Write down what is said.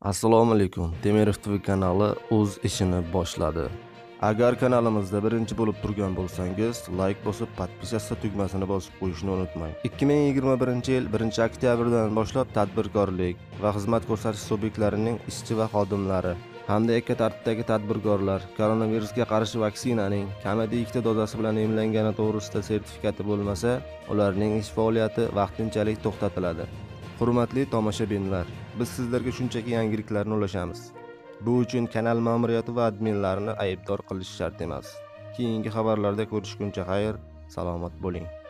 Assalomu alaykum. Temirov TV kanali o'z ishini boshladi. Agar kanalimizda birinchi bo'lib turgan bo'lsangiz, like bosib, podpisatsiya tugmasini bosib qo'yishni unutmang. 2021-yil 1-oktyabrdan boshlab tadbirkorlik va xizmat ko'rsatish subyektlarining ishchi va xodimlari hamda yakka tartibdagi tadbirkorlar koronavirusga qarshi vaksinaning kamida 2 ta dozasi bilan emlangani to'g'risida sertifikati bo'lmasa, ularning ish faoliyati vaqtinchalik to'xtatiladi. Hurmatli tomoshabinlar, biz sizlarga shunchaki yangiliklarni ulashamiz. Bu uchun kanal ma'muriyati va adminlarini aybdor qilish shart emas. Keyingi xabarlarda ko'rishguncha xayr, salomat bo'ling.